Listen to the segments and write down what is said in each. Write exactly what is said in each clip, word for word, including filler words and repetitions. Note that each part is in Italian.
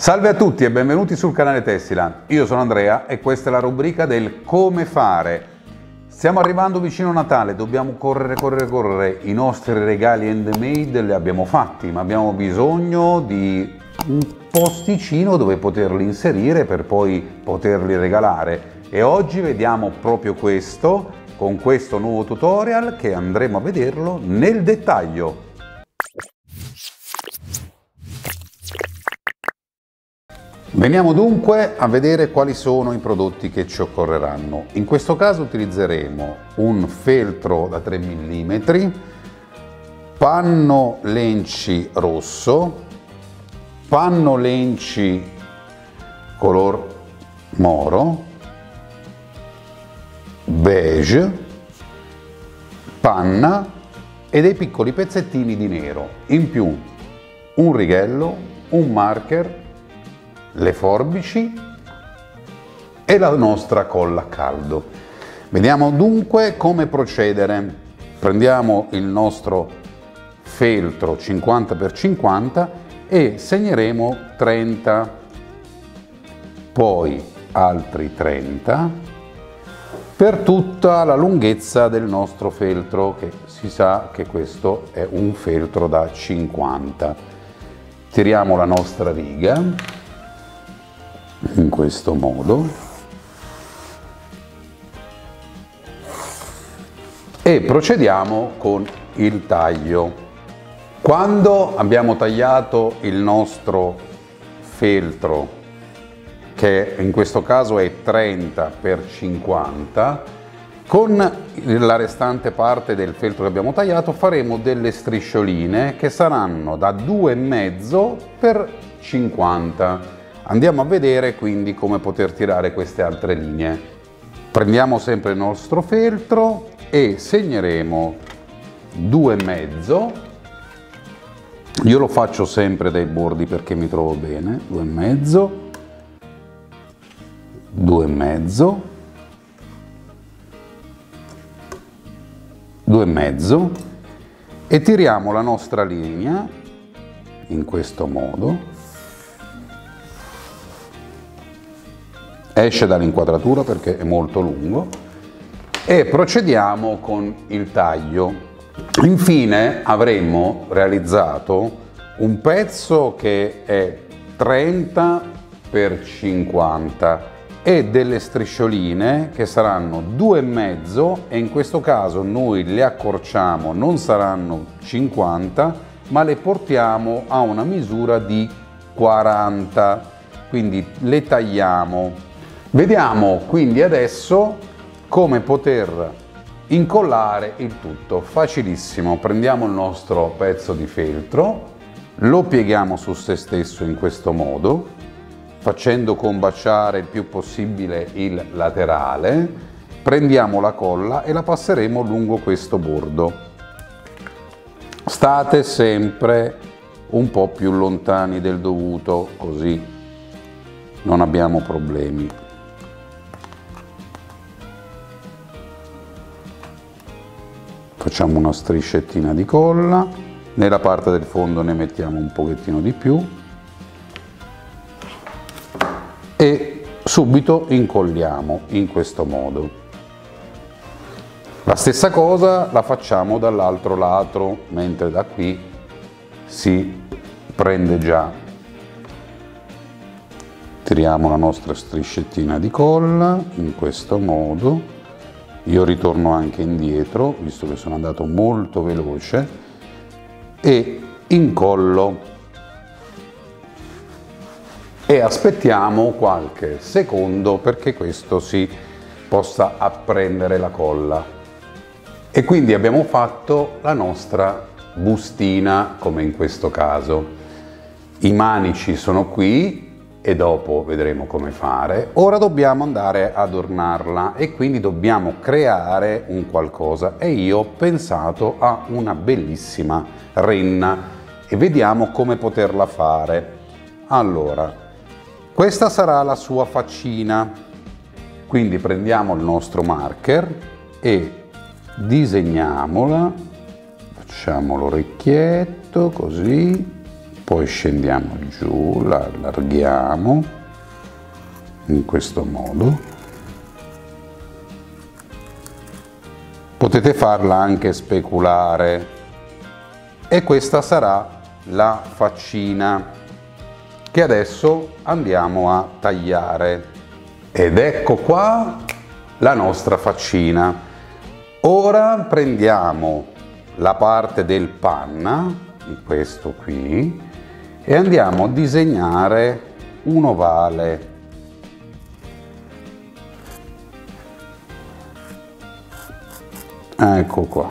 Salve a tutti e benvenuti sul canale Tessiland. Io sono Andrea e questa è la rubrica del come fare. Stiamo arrivando vicino a Natale, dobbiamo correre, correre, correre. I nostri regali handmade li abbiamo fatti, ma abbiamo bisogno di un posticino dove poterli inserire per poi poterli regalare. E oggi vediamo proprio questo, con questo nuovo tutorial che andremo a vederlo nel dettaglio. Veniamo dunque a vedere quali sono i prodotti che ci occorreranno. In questo caso utilizzeremo un feltro da tre millimetri, panno lenci rosso, panno lenci color moro, beige, panna e dei piccoli pezzettini di nero. In più un righello, un marker, le forbici e la nostra colla a caldo. Vediamo dunque come procedere. Prendiamo il nostro feltro cinquanta per cinquanta e segneremo trenta, poi altri trenta per tutta la lunghezza del nostro feltro, che si sa che questo è un feltro da cinquanta. Tiriamo la nostra riga in questo modo e procediamo con il taglio. Quando abbiamo tagliato il nostro feltro, che in questo caso è trenta per cinquanta, con la restante parte del feltro che abbiamo tagliato faremo delle striscioline che saranno da due e mezzo per cinquanta. Andiamo a vedere quindi come poter tirare queste altre linee. Prendiamo sempre il nostro feltro e segneremo due e mezzo. Io lo faccio sempre dai bordi perché mi trovo bene. due e mezzo, due e mezzo, due e mezzo e tiriamo la nostra linea in questo modo. Esce dall'inquadratura perché è molto lungo e procediamo con il taglio. Infine avremo realizzato un pezzo che è trenta per cinquanta e delle striscioline che saranno due e mezzo, e in questo caso noi le accorciamo, non saranno cinquanta ma le portiamo a una misura di quaranta, quindi le tagliamo. Vediamo quindi adesso come poter incollare il tutto. Facilissimo, prendiamo il nostro pezzo di feltro, lo pieghiamo su se stesso in questo modo, facendo combaciare il più possibile il laterale, prendiamo la colla e la passeremo lungo questo bordo. State sempre un po' più lontani del dovuto, così non abbiamo problemi. Facciamo una striscettina di colla, nella parte del fondo ne mettiamo un pochettino di più e subito incolliamo in questo modo. La stessa cosa la facciamo dall'altro lato, mentre da qui si prende già. Tiriamo la nostra striscettina di colla in questo modo. Io ritorno anche indietro, visto che sono andato molto veloce, e incollo e aspettiamo qualche secondo perché questo si possa apprendere la colla. E quindi abbiamo fatto la nostra bustina, come in questo caso. I manici sono qui e dopo vedremo come fare. Ora dobbiamo andare ad ornarla e quindi dobbiamo creare un qualcosa, e io ho pensato a una bellissima renna e vediamo come poterla fare. Allora, questa sarà la sua faccina, quindi prendiamo il nostro marker e disegniamola, facciamo l'orecchietto così, poi scendiamo giù, la allarghiamo in questo modo. Potete farla anche speculare e questa sarà la faccina che adesso andiamo a tagliare. Ed ecco qua la nostra faccina. Ora prendiamo la parte del panna, questo qui, e andiamo a disegnare un ovale. Ecco qua.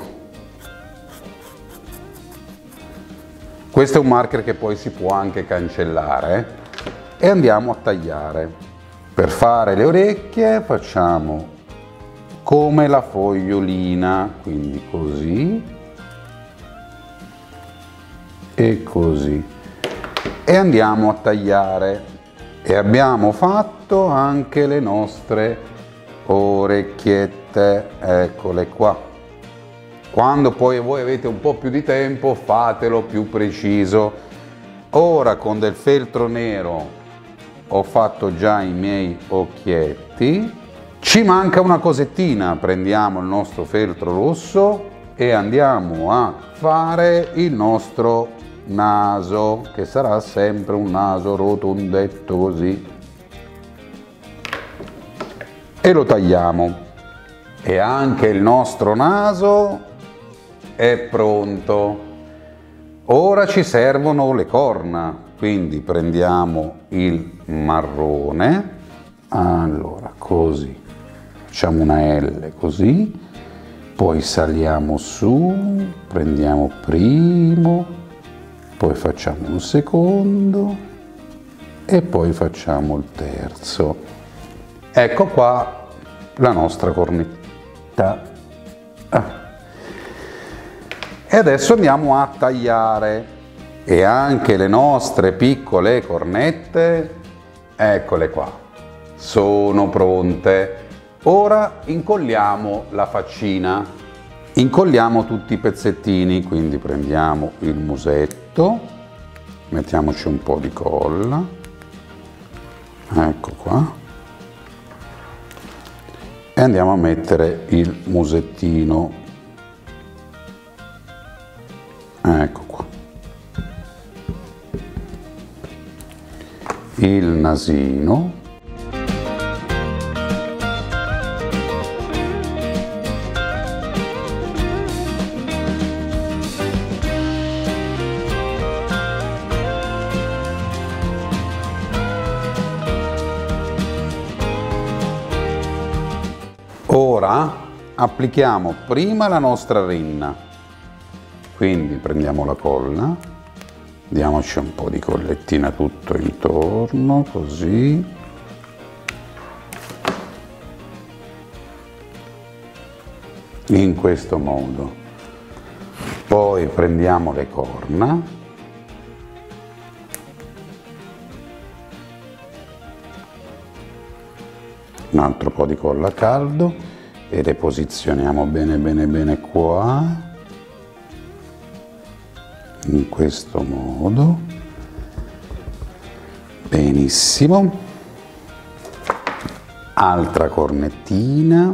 Questo è un marker che poi si può anche cancellare e andiamo a tagliare. Per fare le orecchie facciamo come la fogliolina, quindi così e così, e andiamo a tagliare. E abbiamo fatto anche le nostre orecchiette, eccole qua. Quando poi voi avete un po' più di tempo, fatelo più preciso. Ora con del feltro nero ho fatto già i miei occhietti. Ci manca una cosettina, prendiamo il nostro feltro rosso e andiamo a fare il nostro naso, che sarà sempre un naso rotondetto così. E lo tagliamo. E anche il nostro naso è pronto. Ora ci servono le corna, quindi prendiamo il marrone, allora così, facciamo una L così, poi saliamo su, prendiamo primo, poi facciamo un secondo e poi facciamo il terzo. Ecco qua la nostra cornetta. Ah. E adesso andiamo a tagliare. E anche le nostre piccole cornette, eccole qua, sono pronte. Ora incolliamo la faccina. Incolliamo tutti i pezzettini, quindi prendiamo il musetto, mettiamoci un po' di colla, ecco qua, e andiamo a mettere il musettino, ecco qua, il nasino, ora applichiamo prima la nostra renna, quindi prendiamo la colla, diamoci un po' di collettina tutto intorno, così, in questo modo. Poi prendiamo le corna, un altro po' di colla a caldo e le posizioniamo bene bene bene qua, in questo modo, benissimo. Altra cornettina,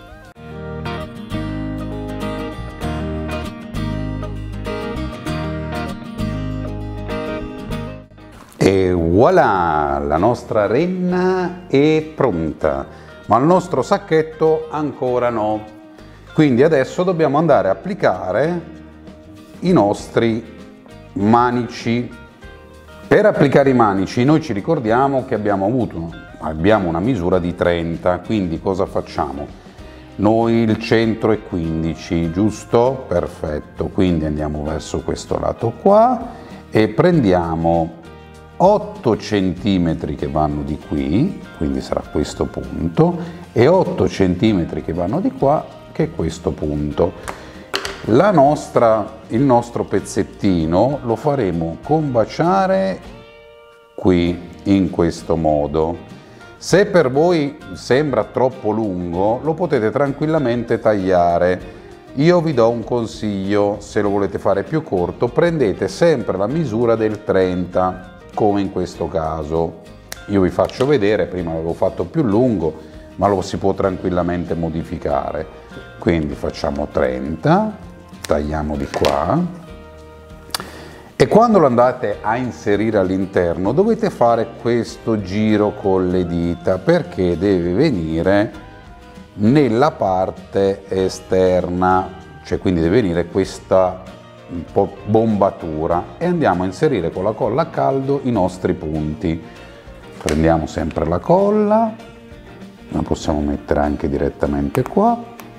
e voilà, la nostra renna è pronta, ma il nostro sacchetto ancora no. Quindi adesso dobbiamo andare a applicare i nostri manici. Per applicare i manici noi ci ricordiamo che abbiamo avuto abbiamo una misura di trenta, quindi cosa facciamo? Noi il centro è quindici, giusto? Perfetto, quindi andiamo verso questo lato qua e prendiamo otto centimetri che vanno di qui, quindi sarà questo punto, e otto centimetri che vanno di qua, che è questo punto. La nostra, il nostro pezzettino lo faremo combaciare qui, in questo modo. Se per voi sembra troppo lungo, lo potete tranquillamente tagliare. io vi do un consiglio: se lo volete fare più corto, prendete sempre la misura del trenta, come in questo caso. Io vi faccio vedere, prima l'avevo fatto più lungo, ma lo si può tranquillamente modificare. Quindi facciamo trenta, tagliamo di qua, e quando lo andate a inserire all'interno dovete fare questo giro con le dita, perché deve venire nella parte esterna, cioè quindi deve venire questa un po' bombatura, e andiamo a inserire con la colla a caldo i nostri punti. Prendiamo sempre la colla, la possiamo mettere anche direttamente qua,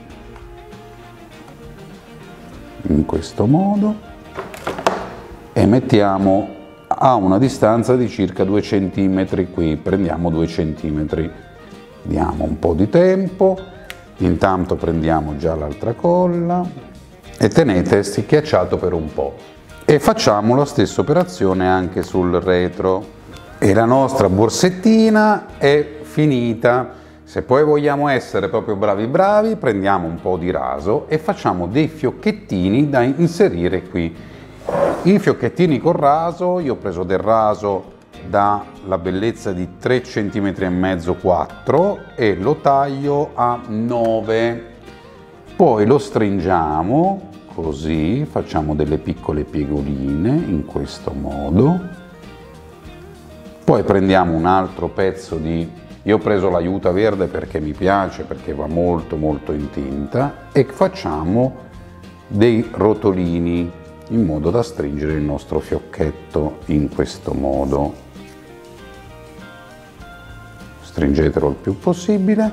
in questo modo, e mettiamo a una distanza di circa due centimetri qui. Prendiamo due centimetri, diamo un po' di tempo, intanto prendiamo già l'altra colla e tenete schiacciato per un po', e facciamo la stessa operazione anche sul retro. E la nostra borsettina è finita. Se poi vogliamo essere proprio bravi bravi, prendiamo un po' di raso e facciamo dei fiocchettini da inserire qui. I fiocchettini col raso, io ho preso del raso dalla bellezza di tre centimetri e mezzo, quattro, e lo taglio a nove. Poi lo stringiamo così, facciamo delle piccole piegoline in questo modo. Poi prendiamo un altro pezzo di, io ho preso l'aiuta verde perché mi piace, perché va molto molto in tinta, e facciamo dei rotolini in modo da stringere il nostro fiocchetto in questo modo. Stringetelo il più possibile.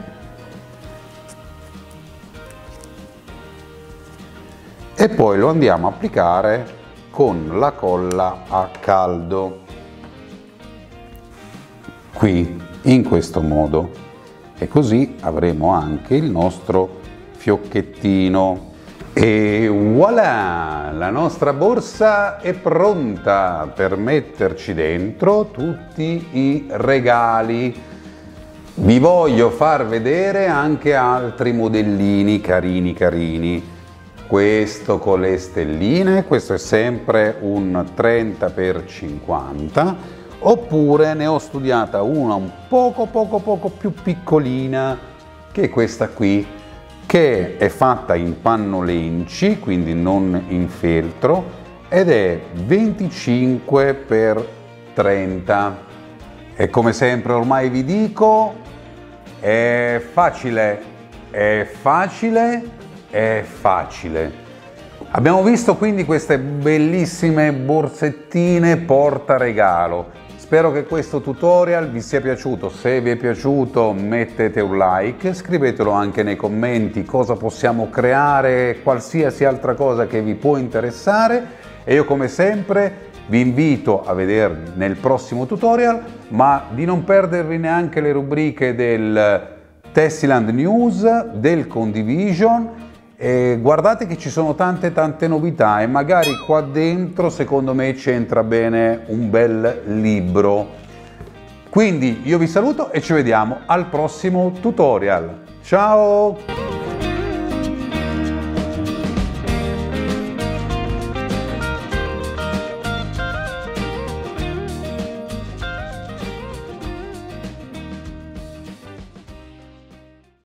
E poi lo andiamo a applicare con la colla a caldo, qui, in questo modo, e così avremo anche il nostro fiocchettino. E voilà! La nostra borsa è pronta per metterci dentro tutti i regali. Vi voglio far vedere anche altri modellini carini carini. Questo con le stelline, questo è sempre un trenta per cinquanta. Oppure ne ho studiata una un poco poco poco più piccolina, che è questa qui, che è fatta in panno lenci, quindi non in feltro, ed è venticinque per trenta. E come sempre ormai vi dico, è facile, è facile, è facile. Abbiamo visto quindi queste bellissime borsettine porta regalo. Spero che questo tutorial vi sia piaciuto. Se vi è piaciuto mettete un like, scrivetelo anche nei commenti cosa possiamo creare, qualsiasi altra cosa che vi può interessare, e io come sempre vi invito a vedermi nel prossimo tutorial, ma di non perdervi neanche le rubriche del Tessiland News, del Condivision. E guardate che ci sono tante tante novità, e magari qua dentro secondo me c'entra bene un bel libro. Quindi io vi saluto e ci vediamo al prossimo tutorial. Ciao!